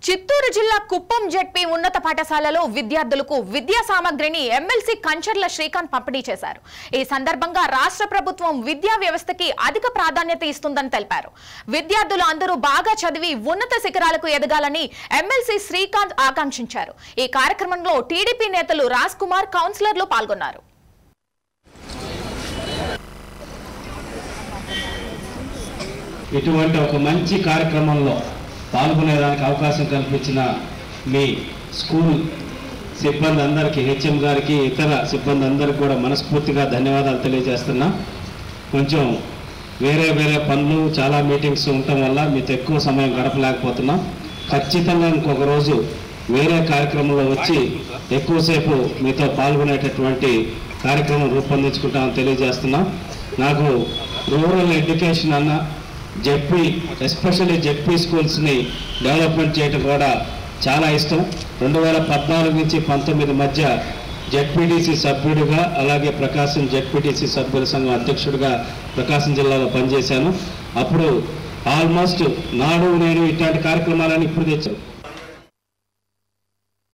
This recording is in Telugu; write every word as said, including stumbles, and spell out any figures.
చిత్తూరు జిల్లా కుప్పం జెడ్పీ ఉన్నత పాఠశాలలో విద్యార్థులకు విద్యా సామగ్రిని ఎమ్మెల్సీ కంచర్ల శ్రీకాంత్ పంపిణీ చేశారు. ఈ సందర్భంగా రాష్ట్ర ప్రభుత్వం విద్యా వ్యవస్థకి అధిక ప్రాధాన్యత ఇస్తుందని తెలిపారు. విద్యార్థులు అందరూ బాగా చదివి ఉన్నత శిఖరాలకు ఎదగాలని ఎమ్మెల్సీ శ్రీకాంత్ ఆకాంక్షించారు. ఈ కార్యక్రమంలో టీడీపీ నేతలు రాజ్ కుమార్, కౌన్సిలర్లు పాల్గొన్నారు. ఇటువంటి ఒక మంచి కార్యక్రమంలో పాల్గొనేదానికి అవకాశం కల్పించిన మీ స్కూల్ సిబ్బంది అందరికీ, హెచ్ఎం గారికి, ఇతర సిబ్బంది అందరికీ కూడా మనస్ఫూర్తిగా ధన్యవాదాలు తెలియజేస్తున్నా. కొంచెం వేరే వేరే పనులు, చాలా మీటింగ్స్ ఉండటం వల్ల మీతో ఎక్కువ సమయం గడపలేకపోతున్నాం. ఖచ్చితంగా ఇంకొక రోజు వేరే కార్యక్రమంలో వచ్చి ఎక్కువసేపు మీతో పాల్గొనేటటువంటి కార్యక్రమం రూపొందించుకుంటామని తెలియజేస్తున్నాం. నాకు రూరల్ ఎడ్యుకేషన్ అన్న జెడ్పీ, ఎస్పెషల్లీ జెడ్పీ స్కూల్స్ని డెవలప్మెంట్ చేయడం కూడా చాలా ఇష్టం. రెండు వేల పద్నాలుగు నుంచి పంతొమ్మిది మధ్య జెడ్పీటీసీ సభ్యుడిగా, అలాగే ప్రకాశం జెడ్పీటీసీ సభ్యుల సంఘం అధ్యక్షుడిగా ప్రకాశం జిల్లాలో పనిచేశాను. అప్పుడు ఆల్మోస్ట్ నాడు నేను ఇట్లాంటి కార్యక్రమాలను ఇప్పుడు తెచ్చాను.